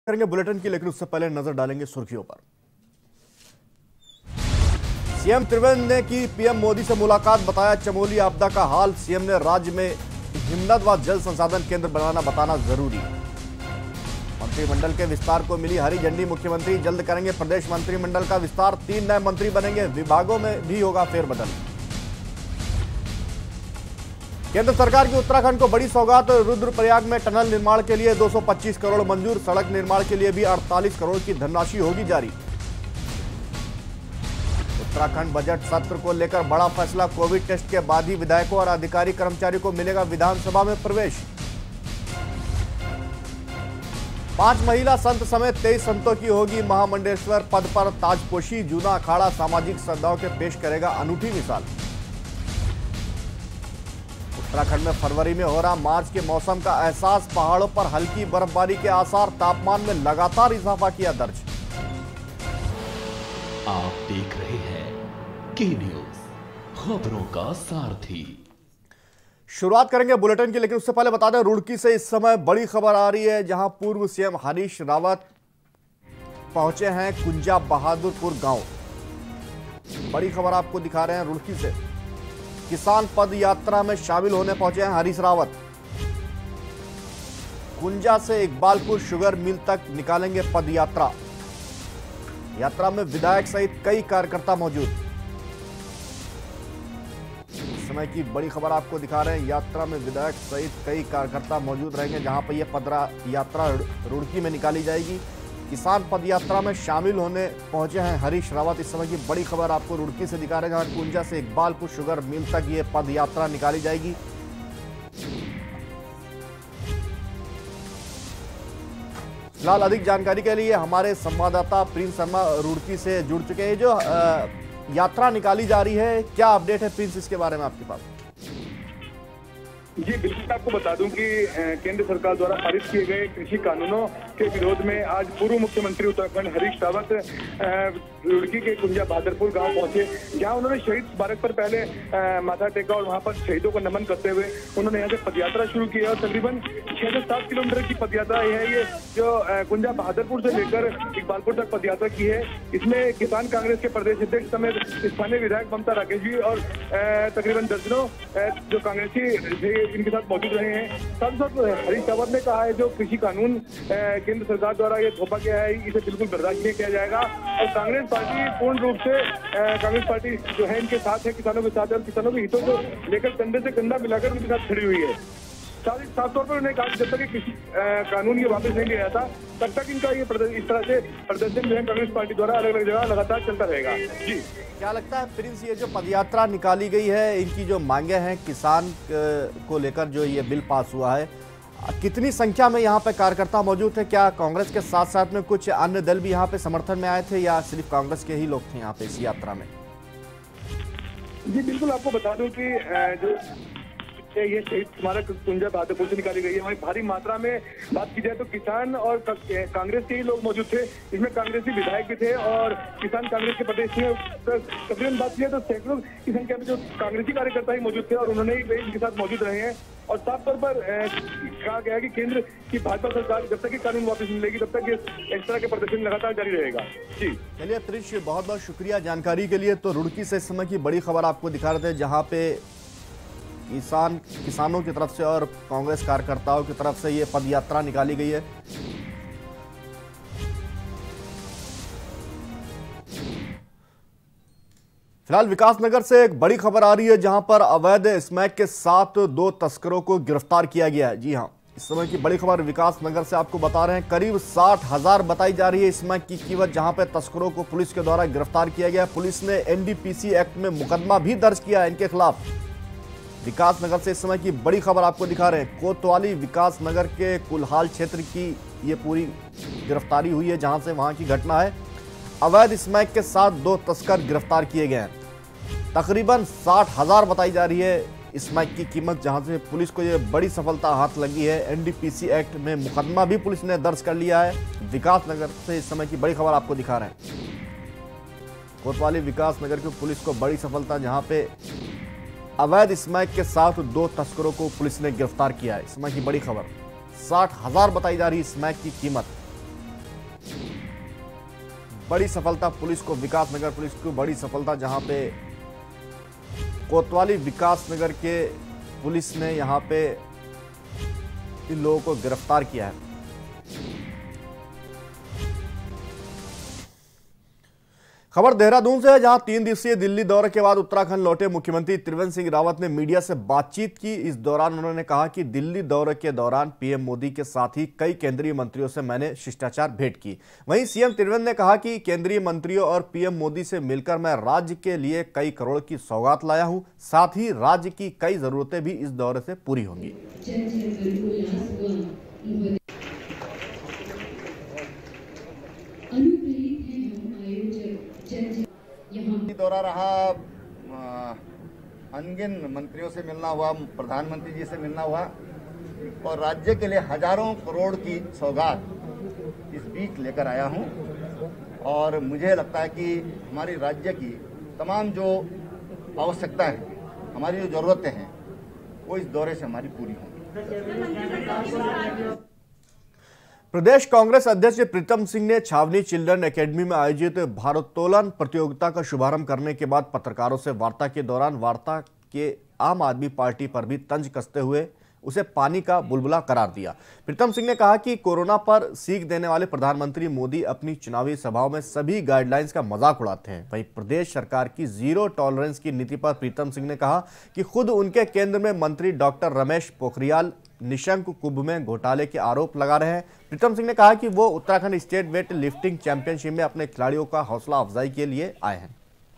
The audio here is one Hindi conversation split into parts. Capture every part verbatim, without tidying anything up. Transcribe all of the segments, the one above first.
करेंगे बुलेटिन की, लेकिन उससे पहले नजर डालेंगे सुर्खियों पर। सीएम त्रिवेंद्र ने की पीएम मोदी से मुलाकात, बताया चमोली आपदा का हाल। सीएम ने राज्य में हिमनद व जल संसाधन केंद्र बनाना बताना जरूरी। मंत्रिमंडल के विस्तार को मिली हरी झंडी, मुख्यमंत्री जल्द करेंगे प्रदेश मंत्रिमंडल का विस्तार। तीन नए मंत्री बनेंगे, विभागों में भी होगा फेरबदल। केंद्र सरकार की उत्तराखंड को बड़ी सौगात, रुद्रप्रयाग में टनल निर्माण के लिए दो सौ पच्चीस करोड़ मंजूर। सड़क निर्माण के लिए भी अड़तालीस करोड़ की धनराशि होगी जारी। उत्तराखंड बजट सत्र को लेकर बड़ा फैसला, कोविड टेस्ट के बाद ही विधायकों और अधिकारी कर्मचारियों को मिलेगा विधानसभा में प्रवेश। पांच महिला संत समेत तेईस संतों की होगी महामंडलेश्वर पद पर ताजपोशी। जूना अखाड़ा सामाजिक श्रद्धाओं के पेश करेगा अनूठी मिसाल। उत्तराखंड में फरवरी में हो रहा मार्च के मौसम का एहसास, पहाड़ों पर हल्की बर्फबारी के आसार। तापमान में लगातार इजाफा किया दर्ज। आप देख रहे हैं के न्यूज, खबरों का सारथी। शुरुआत करेंगे बुलेटिन की, लेकिन उससे पहले बता दें रुड़की से इस समय बड़ी खबर आ रही है, जहां पूर्व सीएम हरीश रावत पहुंचे हैं कुंजा बहादुरपुर गांव। बड़ी खबर आपको दिखा रहे हैं रुड़की से। किसान पद यात्रा में शामिल होने पहुंचे हैं हरीश रावत। कुंजा से इकबालपुर शुगर मिल तक निकालेंगे पद यात्रा। यात्रा में विधायक सहित कई कार्यकर्ता मौजूद। इस समय की बड़ी खबर आपको दिखा रहे हैं, यात्रा में विधायक सहित कई कार्यकर्ता मौजूद रहेंगे, जहां पर यह पद यात्रा रुड़की में निकाली जाएगी। किसान पद यात्रा में शामिल होने पहुंचे हैं हरीश रावत। इस समय की बड़ी खबर आपको रुड़की से दिखा रहे हैं, जहां कुंजा से इकबालपुर शुगर मिल तक ये पद यात्रा निकाली जाएगी। फिलहाल अधिक जानकारी के लिए हमारे संवाददाता प्रिंस शर्मा रुड़की से जुड़ चुके हैं। जो यात्रा निकाली जा रही है, क्या अपडेट है प्रिंस इसके बारे में आपके पास? जी बिल्कुल, आपको बता दूं कि केंद्र सरकार द्वारा पारित किए गए कृषि कानूनों के विरोध में आज पूर्व मुख्यमंत्री उत्तराखंड हरीश रावत रुड़की के कुंजा बहादुरपुर गांव पहुंचे, जहां उन्होंने शहीद स्मारक पर पहले माथा टेका और वहां पर शहीदों को नमन करते हुए उन्होंने यहाँ से पदयात्रा शुरू की है। और तकरीबन छह से सात किलोमीटर की पदयात्रा है ये, जो कुंजा बहादुरपुर से लेकर इकबालपुर तक पदयात्रा की है। इसमें किसान कांग्रेस के प्रदेश अध्यक्ष समेत स्थानीय विधायक ममता राकेश जी और तकरीबन दर्जनों जो कांग्रेसी इनके साथ मौजूद रहे हैं। साथ साथ हरीश रावत ने कहा है जो कृषि कानून केंद्र सरकार द्वारा ये थोपा गया है, इसे बिल्कुल बर्दाश्त नहीं किया जाएगा। और कांग्रेस पार्टी पूर्ण रूप से कांग्रेस पार्टी जो है इनके साथ है, किसानों के साथ है और किसानों के हितों को लेकर कंधे से कंधा मिलाकर उनके साथ खड़ी हुई है। साफ तौर पर उन्होंने कहा जब तक कृषि कानून ये वापस नहीं लिया जाता तब तक इनका ये इस तरह से प्रदर्शन जो है कांग्रेस पार्टी द्वारा अलग अलग जगह लगातार चलता रहेगा। जी क्या लगता है प्रिंस, ये जो पदयात्रा निकाली गई है, इनकी जो मांगे हैं किसान को लेकर, जो ये बिल पास हुआ है, कितनी संख्या में यहाँ पे कार्यकर्ता मौजूद थे? क्या कांग्रेस के साथ साथ में कुछ अन्य दल भी यहाँ पे समर्थन में आए थे, या सिर्फ कांग्रेस के ही लोग थे यहाँ पे इस यात्रा में? जी बिल्कुल, आपको बता दूं कि जो ये शहीद स्मारक कुंजा बहादुरपुर से निकाली गई है, वहीं भारी मात्रा में बात की जाए तो किसान और कांग्रेस के ही लोग मौजूद थे। इसमें कांग्रेसी विधायक भी थे और किसान कांग्रेस के प्रदेश में तकरीबन बात की जाए तो सैकड़ों की संख्या में जो कांग्रेसी कार्यकर्ता ही मौजूद थे और उन्होंने ही इनके साथ मौजूद रहे हैं। और साफ तौर पर कहा गया है कि केंद्र की भाजपा सरकार जब तक कानून वापस मिलेगी तब तक इस तरह के प्रदर्शन लगातार जारी रहेगा। जी चलिए प्रिंस, बहुत बहुत शुक्रिया जानकारी के लिए। तो रुड़की से इस समय की बड़ी खबर आपको दिखा रहे थे, जहाँ पे किसान किसानों की तरफ से और कांग्रेस कार्यकर्ताओं की तरफ से ये पद यात्रा निकाली गई है। फिलहाल विकासनगर से एक बड़ी खबर आ रही है, जहां पर अवैध स्मैक के साथ दो तस्करों को गिरफ्तार किया गया है। जी हां, इस समय की बड़ी खबर विकासनगर से आपको बता रहे हैं। करीब साठ हजार बताई जा रही है स्मैक की कीमत, जहां पर तस्करों को पुलिस के द्वारा गिरफ्तार किया गया। पुलिस ने एनडीपीसी एक्ट में मुकदमा भी दर्ज किया है इनके खिलाफ। विकासनगर से इस समय की बड़ी खबर आपको दिखा रहे हैं। कोतवाली विकासनगर के कुलहाल क्षेत्र की ये पूरी गिरफ्तारी हुई है, जहां से वहां की घटना है। अवैध स्मैक के साथ दो तस्कर गिरफ्तार किए गए हैं। तकरीबन साठ हजार बताई जा रही है स्मैक की कीमत, जहां से पुलिस को ये बड़ी सफलता हाथ लगी है। एनडीपीसी एक्ट में मुकदमा भी पुलिस ने दर्ज कर लिया है। विकासनगर से इस समय की बड़ी खबर आपको दिखा रहे हैं। कोतवाली विकासनगर की पुलिस को बड़ी सफलता, जहां पे अवैध स्मैक के साथ दो तस्करों को पुलिस ने गिरफ्तार किया है। इस समय की बड़ी खबर, साठ हजार बताई जा रही स्मैक की कीमत। बड़ी सफलता पुलिस को, विकासनगर पुलिस को बड़ी सफलता, जहां पे कोतवाली विकासनगर के पुलिस ने यहां पे इन लोगों को गिरफ्तार किया है। खबर देहरादून से है, जहां तीन दिवसीय दिल्ली दौरे के बाद उत्तराखंड लौटे मुख्यमंत्री त्रिवेंद्र सिंह रावत ने मीडिया से बातचीत की। इस दौरान उन्होंने कहा कि दिल्ली दौरे के दौरान पीएम मोदी के साथ ही कई केंद्रीय मंत्रियों से मैंने शिष्टाचार भेंट की। वहीं सीएम त्रिवेंद्र ने कहा कि केंद्रीय मंत्रियों और पीएम मोदी से मिलकर मैं राज्य के लिए कई करोड़ की सौगात लाया हूं, साथ ही राज्य की कई जरूरतें भी इस दौरे से पूरी होंगी। दौरा रहा, अनगिन मंत्रियों से मिलना हुआ, प्रधानमंत्री जी से मिलना हुआ और राज्य के लिए हजारों करोड़ की सौगात इस बीच लेकर आया हूं। और मुझे लगता है कि हमारी राज्य की तमाम जो आवश्यकताएं हैं, हमारी जो जरूरतें हैं, वो इस दौरे से हमारी पूरी होंगी। प्रदेश कांग्रेस अध्यक्ष प्रीतम सिंह ने छावनी चिल्ड्रन एकेडमी में आयोजित भारोत्तोलन प्रतियोगिता का शुभारंभ करने के बाद पत्रकारों से वार्ता के दौरान वार्ता के आम आदमी पार्टी पर भी तंज कसते हुए उसे पानी का बुलबुला करार दिया। प्रीतम सिंह ने कहा कि कोरोना पर सीख देने वाले प्रधानमंत्री मोदी अपनी चुनावी सभाओं में सभी गाइडलाइंस का मजाक उड़ाते हैं। वहीं प्रदेश सरकार की जीरो टॉलरेंस की नीति पर प्रीतम सिंह ने कहा कि खुद उनके केंद्र में मंत्री डॉक्टर रमेश पोखरियाल निशंक कुंभ में घोटाले के आरोप लगा रहे हैं। प्रीतम सिंह ने कहा कि वो Uttarakhand state weight lifting championship में अपने खिलाड़ियों का हौसला अफजाई के लिए आए हैं।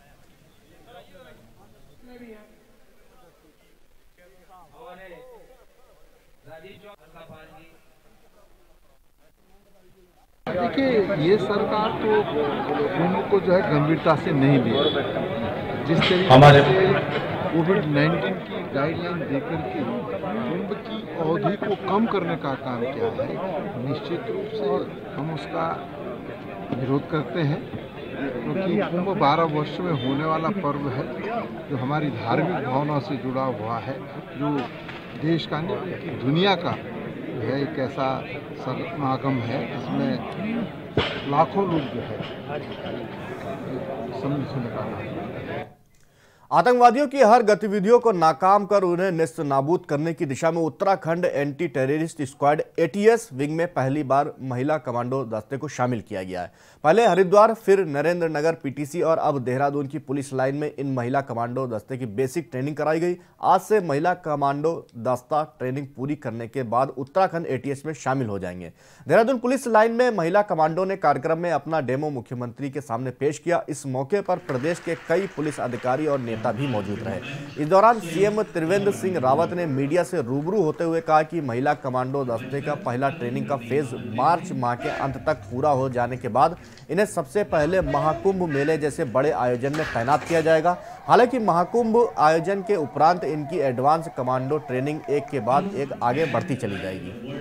देखिए, ये सरकार तो कुंभ को जो है गंभीरता से नहीं ली। जिस तरीके से कोविड नाइन्टीन की गाइडलाइन देकर के कुंभ की अवधि को कम करने का काम किया है, निश्चित रूप से हम उसका विरोध करते हैं, क्योंकि कुंभ बारह वर्ष में होने वाला पर्व है जो हमारी धार्मिक भावना से जुड़ा हुआ है, जो देश का नहीं दुनिया का है एक ऐसा समागम है जिसमें लाखों लोग जो है सम्मिलित होने का। आतंकवादियों की हर गतिविधियों को नाकाम कर उन्हें नेस्त नाबूद करने की दिशा में Uttarakhand anti terrorist squad ATS wing में पहली बार महिला कमांडो दस्ते को शामिल किया गया है। पहले हरिद्वार, फिर नरेंद्र नगर पीटीसी और अब देहरादून की पुलिस लाइन में इन महिला कमांडो दस्ते की बेसिक ट्रेनिंग कराई गई। आज से महिला कमांडो दस्ता ट्रेनिंग पूरी करने के बाद उत्तराखंड एटीएस में शामिल हो जाएंगे। देहरादून पुलिस लाइन में महिला कमांडो ने कार्यक्रम में अपना डेमो मुख्यमंत्री के सामने पेश किया। इस मौके पर प्रदेश के कई पुलिस अधिकारी और नेता भी मौजूद रहे। इस दौरान सीएम त्रिवेंद्र सिंह रावत ने मीडिया से रूबरू होते हुए कहा कि महिला कमांडो दस्ते का पहला ट्रेनिंग का फेज मार्च माह के अंत तक पूरा हो जाने के बाद इन्हें सबसे पहले महाकुंभ मेले जैसे बड़े आयोजन में तैनात किया जाएगा। हालांकि महाकुंभ आयोजन के उपरांत इनकी एडवांस कमांडो ट्रेनिंग एक के बाद एक आगे बढ़ती चली जाएगी।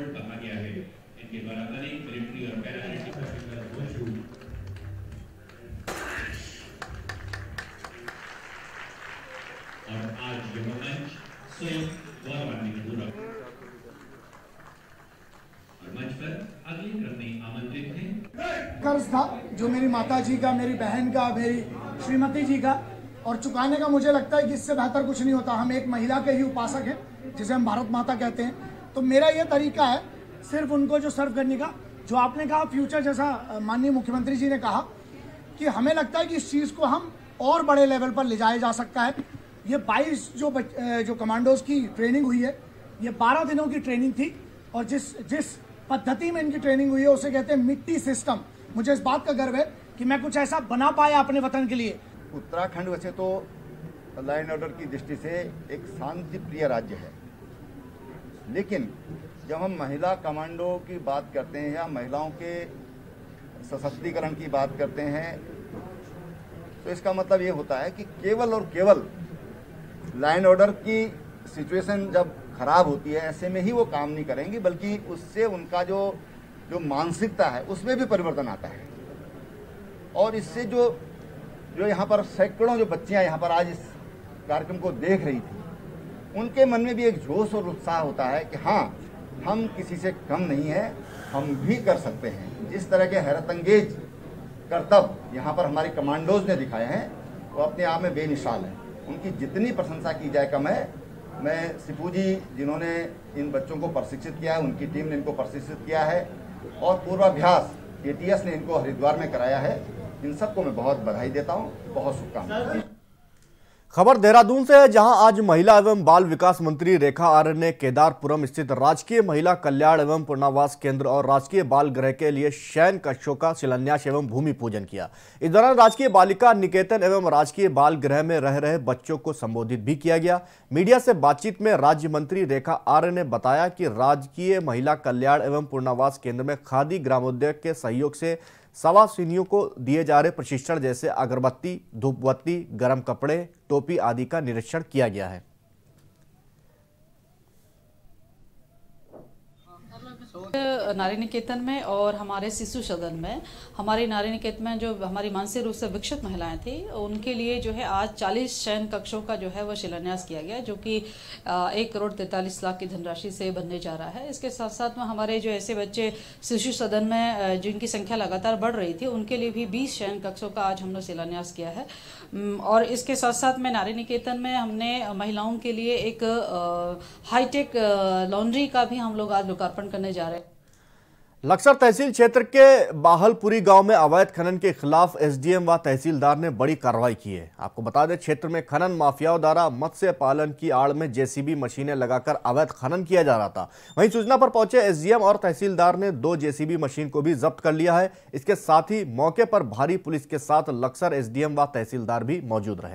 और आज यह मंच स्वयं गौरवान्वित और मंच पर अगले क्रम में आमंत्रित हैं। कर्ज था जो मेरी माता जी का, मेरी बहन का, मेरी श्रीमती जी का, और चुकाने का मुझे लगता है कि इससे बेहतर कुछ नहीं होता। हम एक महिला के ही उपासक हैं, जिसे हम भारत माता कहते हैं। तो मेरा ये तरीका है सिर्फ उनको जो सर्व करने का। जो आपने कहा फ्यूचर, जैसा माननीय मुख्यमंत्री जी ने कहा कि हमें लगता है कि इस चीज़ को हम और बड़े लेवल पर ले जाया जा सकता है। ये बाईस जो जो कमांडोज की ट्रेनिंग हुई है, ये बारह दिनों की ट्रेनिंग थी, और जिस जिस पद्धति में इनकी ट्रेनिंग हुई है उसे कहते हैं मिट्टी सिस्टम। मुझे इस बात का गर्व है कि मैं कुछ ऐसा बना पाया अपने वतन के लिए। उत्तराखंड वैसे तो लॉ एंड ऑर्डर की दृष्टि से एक शांति प्रिय राज्य है, लेकिन जब हम महिला कमांडो की बात करते हैं या महिलाओं के सशक्तिकरण की बात करते हैं, तो इसका मतलब ये होता है कि केवल और केवल लॉ एंड ऑर्डर की सिचुएशन जब खराब होती है ऐसे में ही वो काम नहीं करेंगी, बल्कि उससे उनका जो जो मानसिकता है उसमें भी परिवर्तन आता है। और इससे जो जो यहाँ पर सैकड़ों जो बच्चियाँ यहाँ पर आज इस कार्यक्रम को देख रही थी, उनके मन में भी एक जोश और उत्साह होता है कि हाँ, हम किसी से कम नहीं है, हम भी कर सकते हैं। जिस तरह के हैरत अंगेज कर्तव्य यहाँ पर हमारे कमांडोज ने दिखाए हैं वो अपने आप में बेमिसाल है। उनकी जितनी प्रशंसा की जाए कम है। मैं सिपू जी जिन्होंने इन बच्चों को प्रशिक्षित किया है, उनकी टीम ने इनको प्रशिक्षित किया है और पूर्वाभ्यास ए टी एस ने इनको हरिद्वार में कराया है, इन सबको मैं बहुत बधाई देता हूँ, बहुत शुभकामनाएं। खबर देहरादून से है, जहां आज महिला एवं बाल विकास मंत्री रेखा आर्य ने केदारपुरम स्थित राजकीय महिला कल्याण एवं पुनर्वास केंद्र और राजकीय बाल गृह के लिए शयन कक्षों का शिलान्यास एवं भूमि पूजन किया। इस दौरान राजकीय बालिका निकेतन एवं राजकीय बाल गृह में रह रहे बच्चों को संबोधित भी किया गया। मीडिया से बातचीत में राज्य मंत्री रेखा आर्य ने बताया कि राजकीय महिला कल्याण एवं पुनर्वास केंद्र में खादी ग्रामोद्योग के सहयोग से सवासिनियों को दिए जा रहे प्रशिक्षण जैसे अगरबत्ती, धूपबत्ती, गर्म कपड़े, टोपी आदि का निरीक्षण किया गया है। नारी निकेतन में और हमारे शिशु सदन में, हमारी नारी निकेतन में जो हमारी मानसिक रूप से विकसित महिलाएं थी उनके लिए जो है आज चालीस शयन कक्षों का जो है वह शिलान्यास किया गया, जो कि एक करोड़ तैंतालीस लाख की धनराशि से बनने जा रहा है। इसके साथ साथ में हमारे जो ऐसे बच्चे शिशु सदन में जिनकी संख्या लगातार बढ़ रही थी उनके लिए भी बीस शयन कक्षों का आज हमने शिलान्यास किया है। और इसके साथ साथ में नारी निकेतन में हमने महिलाओं के लिए एक हाईटेक लॉन्ड्री का भी हम लोग आज लोकार्पण करने जा रहे हैं। लक्सर तहसील क्षेत्र के बाहलपुरी गांव में अवैध खनन के खिलाफ एस डी एम व तहसीलदार ने बड़ी कार्रवाई की है। आपको बता दें, क्षेत्र में खनन माफियाओं द्वारा मत्स्य पालन की आड़ में जे सी बी मशीनें लगाकर अवैध खनन किया जा रहा था। वहीं सूचना पर पहुंचे एस डी एम और तहसीलदार ने दो जे सी बी मशीन को भी जब्त कर लिया है। इसके साथ ही मौके पर भारी पुलिस के साथ लक्सर एस डी एम व तहसीलदार भी मौजूद रहे।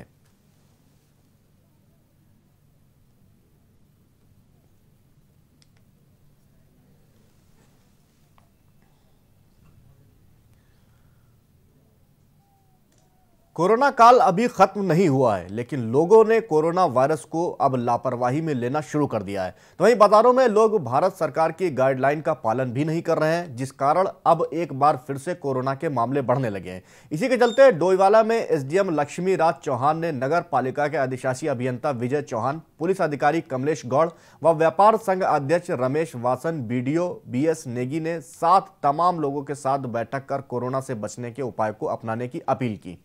कोरोना काल अभी खत्म नहीं हुआ है, लेकिन लोगों ने कोरोना वायरस को अब लापरवाही में लेना शुरू कर दिया है। तो वहीं बाजारों में लोग भारत सरकार की गाइडलाइन का पालन भी नहीं कर रहे हैं, जिस कारण अब एक बार फिर से कोरोना के मामले बढ़ने लगे हैं। इसी के चलते डोईवाला में S D M Laxmi Raj Chauhan ने नगर पालिका के अधिशासी अभियंता विजय चौहान, पुलिस अधिकारी कमलेश गौड़ व व्यापार संघ अध्यक्ष Ramesh Wasan, B D O B S Negi ने साथ तमाम लोगों के साथ बैठक कर कोरोना से बचने के उपाय को अपनाने की अपील की।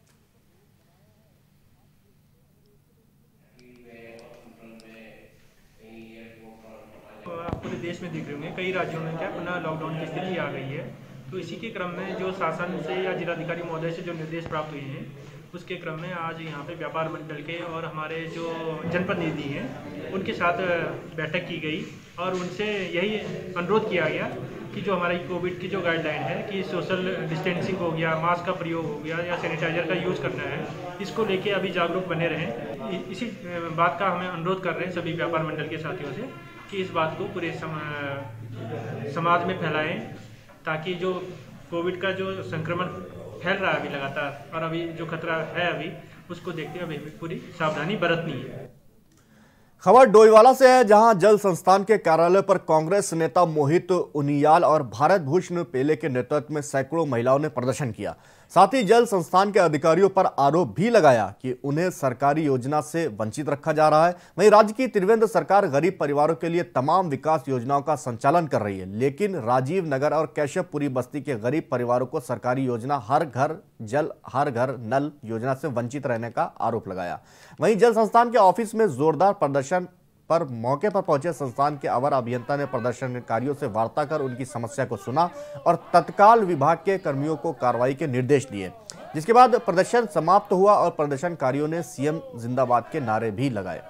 पूरे देश में दिख रहे होंगे, कई राज्यों में क्या पुनः लॉकडाउन की स्थिति आ गई है। तो इसी के क्रम में जो शासन से या जिलाधिकारी महोदय से जो निर्देश प्राप्त हुए हैं, उसके क्रम में आज यहाँ पे व्यापार मंडल के और हमारे जो जनप्रतिनिधि हैं उनके साथ बैठक की गई और उनसे यही अनुरोध किया गया कि जो हमारी कोविड की जो गाइडलाइन है कि सोशल डिस्टेंसिंग हो गया, मास्क का प्रयोग हो गया या सैनिटाइजर का यूज़ करना है, इसको लेके अभी जागरूक बने रहें। इसी बात का हमें अनुरोध कर रहे हैं सभी व्यापार मंडल के साथियों से कि इस बात को पूरे सम, समाज में फैलाएं, ताकि जो कोविड का जो संक्रमण फैल रहा है अभी लगातार और अभी जो खतरा है अभी उसको देखते हुए अभी पूरी सावधानी बरतनी है। खबर डोईवाला से है, जहां जल संस्थान के कार्यालय पर कांग्रेस नेता मोहित उनियाल और भारत भूषण पेले के नेतृत्व में सैकड़ों महिलाओं ने प्रदर्शन किया। साथ ही जल संस्थान के अधिकारियों पर आरोप भी लगाया कि उन्हें सरकारी योजना से वंचित रखा जा रहा है। वहीं राज्य की त्रिवेंद्र सरकार गरीब परिवारों के लिए तमाम विकास योजनाओं का संचालन कर रही है, लेकिन राजीव नगर और कैशवपुरी बस्ती के गरीब परिवारों को सरकारी योजना हर घर जल हर घर नल योजना से वंचित रहने का आरोप लगाया। वहीं जल संस्थान के ऑफिस में जोरदार प्रदर्शन पर मौके पर पहुंचे संस्थान के अवर अभियंता ने प्रदर्शनकारियों से वार्ता कर उनकी समस्या को सुना और तत्काल विभाग के कर्मियों को कार्रवाई के निर्देश दिए, जिसके बाद प्रदर्शन समाप्त हुआ और प्रदर्शनकारियों ने सी एम जिंदाबाद के नारे भी लगाए।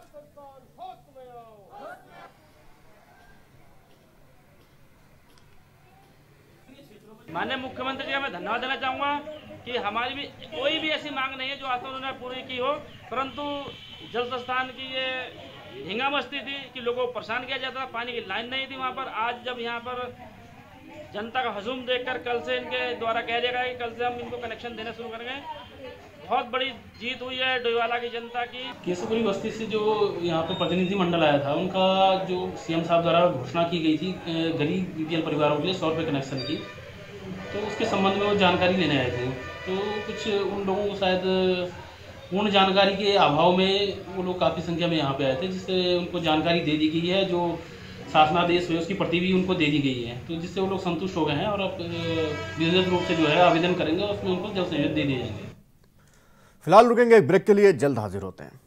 माननीय मुख्यमंत्री जी का मैं धन्यवाद देना चाहूँगा कि हमारी भी कोई भी ऐसी मांग नहीं है जो आज तक उन्होंने पूरी की हो, परंतु जल संस्थान की ये ढींगा मस्ती थी कि लोगों को परेशान किया जाता था, पानी की लाइन नहीं थी वहाँ पर। आज जब यहाँ पर जनता का हजूम देखकर कल से इनके द्वारा कह दिया गया कि कल से हम इनको कनेक्शन देना शुरू करेंगे, बहुत बड़ी जीत हुई है डोईवाला की जनता की। केशवपुरी बस्ती से जो यहाँ पे प्रतिनिधि मंडल आया था, उनका जो सीएम साहब द्वारा घोषणा की गई थी गरीब बीपीएल परिवारों के लिए सौ रुपये कनेक्शन की, तो उसके संबंध में वो जानकारी लेने आए थे। तो कुछ उन लोगों को शायद पूर्ण जानकारी के अभाव में वो लोग काफ़ी संख्या में यहाँ पे आए थे, जिससे उनको जानकारी दे दी गई है। जो शासनादेश हुए उसकी प्रति भी उनको दे दी गई है, तो जिससे वो लोग संतुष्ट हो गए हैं और अब विधिवत रूप से जो है आवेदन करेंगे और उसमें उनको जल संयोजन दे दिए जाएंगे। फिलहाल रुकेंगे एक ब्रेक के लिए, जल्द हाजिर होते हैं।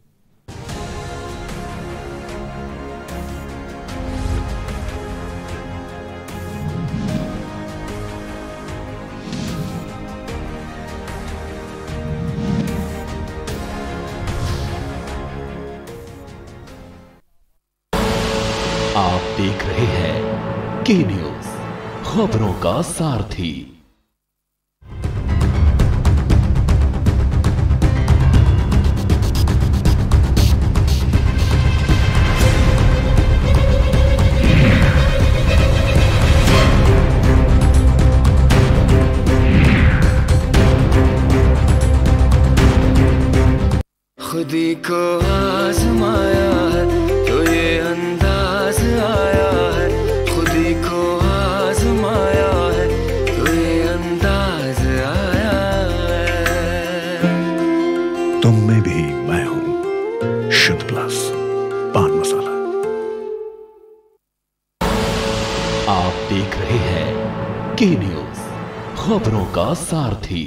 आप देख रहे हैं के न्यूज, खबरों का सारथी। खुदी को आजमाया है तो ये अंदाज आया है, खुदी को आजमाया है तो ये अंदाज आया है। तुम में भी मैं हूं, शुद्ध प्लस पान मसाला। आप देख रहे हैं के न्यूज, खबरों का सारथी।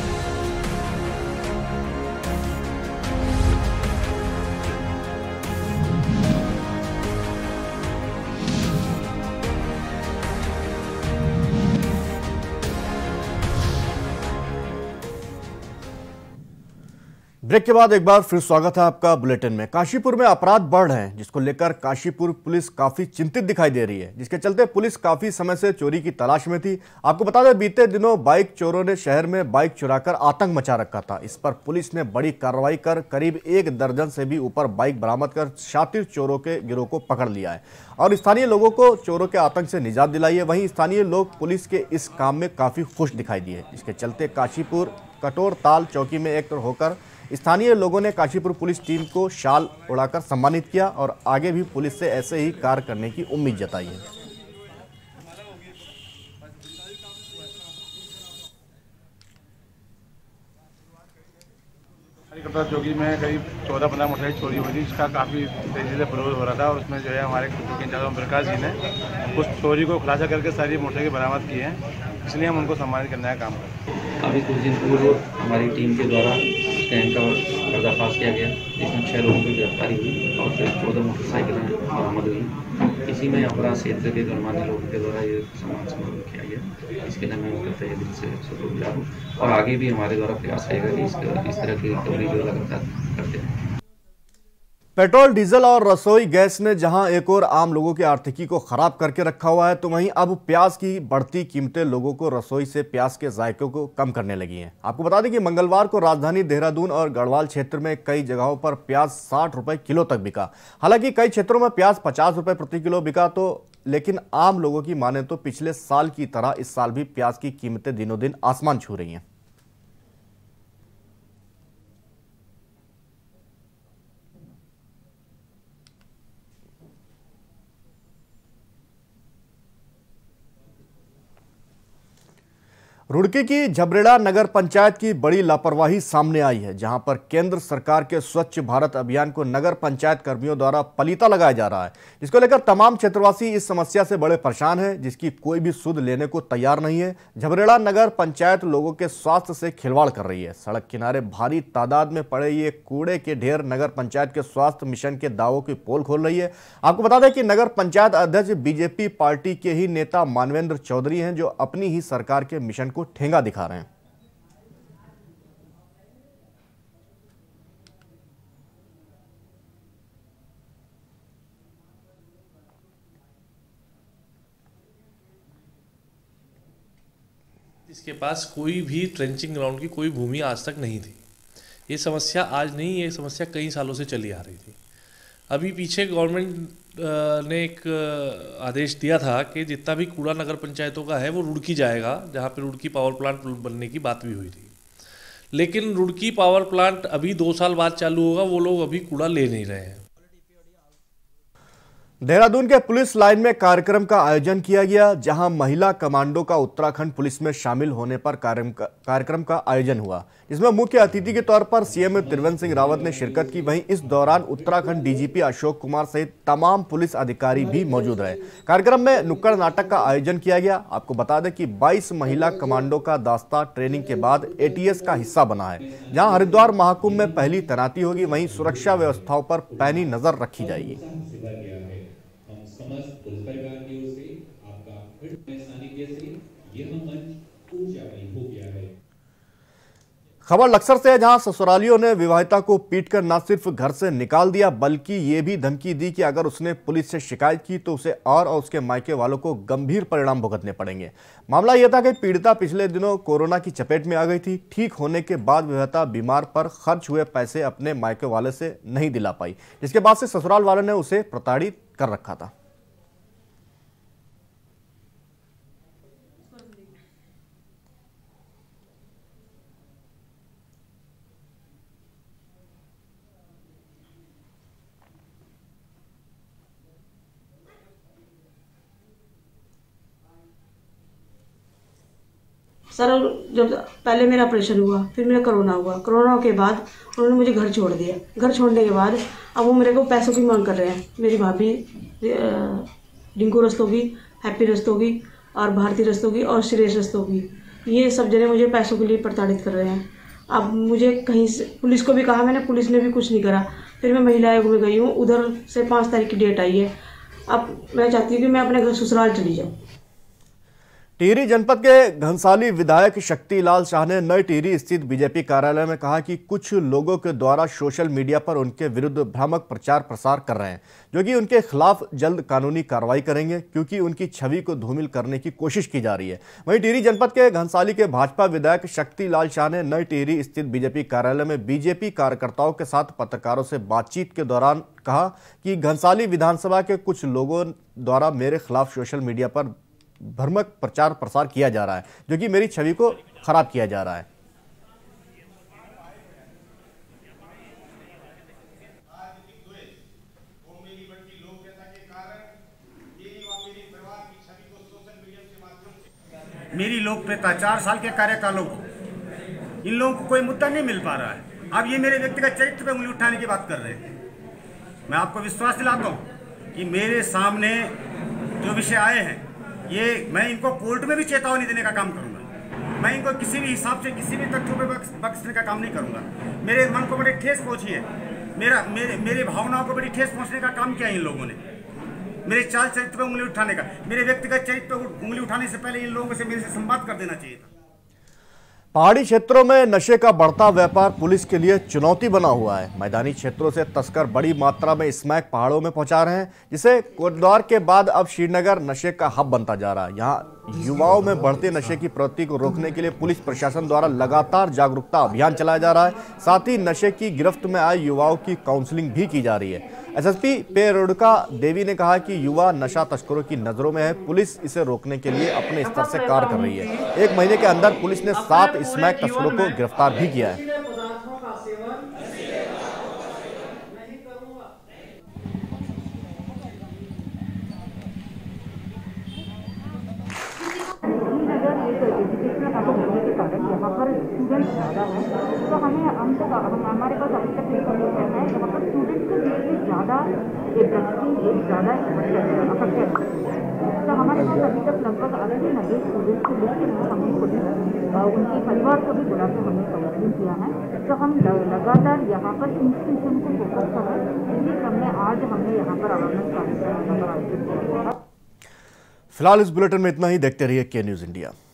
ब्रेक के बाद एक बार फिर स्वागत है आपका बुलेटिन में। काशीपुर में अपराध बढ़ रहे हैं, जिसको लेकर काशीपुर पुलिस काफी चिंतित दिखाई दे रही है, जिसके चलते पुलिस काफी समय से चोरी की तलाश में थी। आपको बता दें, बीते दिनों बाइक चोरों ने शहर में बाइक चुराकर आतंक मचा रखा था। इस पर पुलिस ने बड़ी कार्रवाई कर करीब एक दर्जन से भी ऊपर बाइक बरामद कर शातिर चोरों के गिरोह को पकड़ लिया है और स्थानीय लोगों को चोरों के आतंक से निजात दिलाई है। वहीं स्थानीय लोग पुलिस के इस काम में काफी खुश दिखाई दिए। इसके चलते काशीपुर कटोर ताल चौकी में एकत्र होकर स्थानीय लोगों ने काशीपुर पुलिस टीम को शाल उड़ाकर सम्मानित किया और आगे भी पुलिस से ऐसे ही कार्य करने की उम्मीद जताई है। कटोर चौकी में करीब चौदह पंद्रह मोटरसाइकिल चोरी हुई थी, जिसका काफ़ी तेजी से विरोध हो रहा था और उसमें जो है हमारे इंचार्ज प्रकाश जी ने उस चोरी को खुलासा करके सारी मोटरसाइकिल बरामद की है, इसलिए हम उनको सम्मानित करने का काम करते हैं। अभी कुछ दिन पूर्व हमारी टीम के द्वारा गैंग का पर्दाफाश किया गया, जिसमें छह लोगों की गिरफ्तारी हुई और करीब चौदह मोटरसाइकिलें बरामद हुई। इसी में अपराध क्षेत्र के गणमान्य लोगों के द्वारा ये सम्मान समारोह किया गया। इसके लिए मैं उनका तहे दिल से शुक्रगुजार हूँ और आगे भी हमारे द्वारा प्रयास रहेगा कि इसके इस तरह की रिकवरी जो लगातार करते हैं। पेट्रोल, डीजल और रसोई गैस ने जहां एक और आम लोगों की आर्थिकी को खराब करके रखा हुआ है, तो वहीं अब प्याज की बढ़ती कीमतें लोगों को रसोई से प्याज के जायके को कम करने लगी हैं। आपको बता दें कि मंगलवार को राजधानी देहरादून और गढ़वाल क्षेत्र में कई जगहों पर प्याज साठ रुपए किलो तक बिका। हालांकि कई क्षेत्रों में प्याज पचास रुपए प्रति किलो बिका, तो लेकिन आम लोगों की माने तो पिछले साल की तरह इस साल भी प्याज की कीमतें दिनों दिन आसमान छू रही हैं। रुड़की की झबरेड़ा नगर पंचायत की बड़ी लापरवाही सामने आई है, जहां पर केंद्र सरकार के स्वच्छ भारत अभियान को नगर पंचायत कर्मियों द्वारा पलीता लगाया जा रहा है, जिसको लेकर तमाम क्षेत्रवासी इस समस्या से बड़े परेशान हैं, जिसकी कोई भी सुध लेने को तैयार नहीं है। झबरेड़ा नगर पंचायत लोगों के स्वास्थ्य से खिलवाड़ कर रही है। सड़क किनारे भारी तादाद में पड़े ये कूड़े के ढेर नगर पंचायत के स्वास्थ्य मिशन के दावों की पोल खोल रही है। आपको बता दें कि नगर पंचायत अध्यक्ष बीजेपी पार्टी के ही नेता मानवेंद्र चौधरी हैं, जो अपनी ही सरकार के मिशन को ठेंगा दिखा रहे हैं। इसके पास कोई भी ट्रेंचिंग ग्राउंड की कोई भूमि आज तक नहीं थी। ये समस्या आज नहीं, ये समस्या कई सालों से चली आ रही थी। अभी पीछे गवर्नमेंट ने एक आदेश दिया था कि जितना भी कूड़ा नगर पंचायतों का है वो रुड़की जाएगा, जहाँ पे रुड़की पावर प्लांट बनने की बात भी हुई थी। लेकिन रुड़की पावर प्लांट अभी दो साल बाद चालू होगा, वो लोग अभी कूड़ा ले नहीं रहे हैं। देहरादून के पुलिस लाइन में कार्यक्रम का आयोजन किया गया, जहां महिला कमांडो का उत्तराखंड पुलिस में शामिल होने पर कार्यक्रम का आयोजन हुआ, जिसमें मुख्य अतिथि के तौर पर सीएम त्रिवेंद्र सिंह रावत ने शिरकत की। वहीं इस दौरान उत्तराखंड डीजीपी अशोक कुमार सहित तमाम पुलिस अधिकारी भी मौजूद रहे। कार्यक्रम में नुक्कड़ नाटक का आयोजन किया गया। आपको बता दें कि बाईस महिला कमांडो का दास्ता ट्रेनिंग के बाद एटीएस का हिस्सा बना है। जहां हरिद्वार महाकुंभ में पहली तैनाती होगी, वहीं सुरक्षा व्यवस्थाओं पर पैनी नजर रखी जाएगी। समस्त पुलिस परिवार की ओर से आपका फिर सानिध्य से यह मंच ऊर्जामयी हो गया है। खबर लक्सर से है, जहां ससुरालियों ने विवाहिता को पीटकर न सिर्फ घर से निकाल दिया, बल्कि ये भी धमकी दी कि अगर उसने पुलिस से शिकायत की तो उसे और, और उसके मायके वालों को गंभीर परिणाम भुगतने पड़ेंगे। मामला यह था कि पीड़िता पिछले दिनों कोरोना की चपेट में आ गई थी। ठीक होने के बाद विवाहिता बीमार पर खर्च हुए पैसे अपने मायके वाले से नहीं दिला पाई, जिसके बाद से ससुराल वालों ने उसे प्रताड़ित कर रखा था। सर, जब पहले मेरा ऑपरेशन हुआ, फिर मेरा कोरोना हुआ। कोरोना के बाद उन्होंने मुझे घर छोड़ दिया। घर छोड़ने के बाद अब वो मेरे को पैसों की मांग कर रहे हैं। मेरी भाभी रिंकू रस्तोगी, हैप्पी रस्तोगी और भारती रस्तोगी और सुरेश रस्तोगी, ये सब जने मुझे पैसों के लिए प्रताड़ित कर रहे हैं। अब मुझे कहीं से पुलिस को भी कहा मैंने, पुलिस ने भी कुछ नहीं करा। फिर मैं महिला आयोग में गई हूँ, उधर से पाँच तारीख की डेट आई है। अब मैं चाहती हूँ कि मैं अपने घर ससुराल चली जाऊँ। टिहरी जनपद के घनसाली विधायक शक्तिलाल शाह ने नई टिहरी स्थित बीजेपी कार्यालय में कहा कि कुछ लोगों के द्वारा सोशल मीडिया पर उनके विरुद्ध भ्रामक प्रचार प्रसार कर रहे हैं, जो कि उनके खिलाफ जल्द कानूनी कार्रवाई करेंगे, क्योंकि उनकी छवि को धूमिल करने की कोशिश की जा रही है। वहीं टिहरी जनपद के घनसाली के भाजपा विधायक शक्तिलाल शाह ने नई टिहरी स्थित बीजेपी कार्यालय में बीजेपी कार्यकर्ताओं के साथ पत्रकारों से बातचीत के दौरान कहा कि घनसाली विधानसभा के कुछ लोगों द्वारा मेरे खिलाफ सोशल मीडिया पर भ्रामक प्रचार प्रसार किया जा रहा है, जो कि मेरी छवि को खराब किया जा रहा है। मेरी लोकप्रियता, चार साल के कार्यकालों को इन लोगों को कोई मुद्दा नहीं मिल पा रहा है। अब ये मेरे व्यक्तिगत चरित्र पे उंगली उठाने की बात कर रहे हैं। मैं आपको विश्वास दिलाता हूँ कि मेरे सामने जो विषय आए हैं, ये मैं इनको कोर्ट में भी चेतावनी देने का काम करूंगा। मैं इनको किसी भी हिसाब से किसी भी तथ्यों पे बख्शने का काम नहीं करूंगा। मेरे मन को बड़ी ठेस पहुंची है, मेरा मेरे मेरे भावनाओं को बड़ी ठेस पहुंचने का काम किया इन लोगों ने। मेरे चाल चरित्र पे उंगली उठाने का, मेरे व्यक्तिगत चरित्र पे उंगली उठाने से पहले इन लोगों से मेरे से संवाद कर देना चाहिए था। पहाड़ी क्षेत्रों में नशे का बढ़ता व्यापार पुलिस के लिए चुनौती बना हुआ है। मैदानी क्षेत्रों से तस्कर बड़ी मात्रा में स्मैक पहाड़ों में पहुंचा रहे हैं, जिसे कोटद्वार के बाद अब श्रीनगर नशे का हब बनता जा रहा है। यहाँ युवाओं में बढ़ते नशे की प्रवृत्ति को रोकने के लिए पुलिस प्रशासन द्वारा लगातार जागरूकता अभियान चलाया जा रहा है। साथ ही नशे की गिरफ्त में आए युवाओं की काउंसलिंग भी की जा रही है। एसएसपी पे रेणुका देवी ने कहा कि युवा नशा तस्करों की नजरों में है, पुलिस इसे रोकने के लिए अपने स्तर से कार्य कर रही है। एक महीने के अंदर पुलिस ने सात स्मैक तस्करों को गिरफ्तार भी किया है। यहाँ पर स्टूडेंट्स ज़्यादा हैं, तो हमें हम तक हमारे पास अभी तक इन्फॉर्मेशन है यहाँ पर स्टूडेंट्स को लेकर ज़्यादा ड्रग्स ज़्यादा अफेक्टेड है। तो हमारे पास अभी तक लगभग अस्सी नब्बे स्टूडेंट्स को लेकर हमने पुलिस उनके परिवार को भी बुला के हमने काउंसलिंग किया है। तो हम लगातार यहाँ पर इंस्टीट्यूशन को फोकस कर रहे हैं। इसी क्रम में आज हमने यहाँ पर अवेयरनेस कार्यक्रम आयोजित किया। फिलहाल इस बुलेटिन में इतना ही। देखते रहिए के न्यूज़ इंडिया।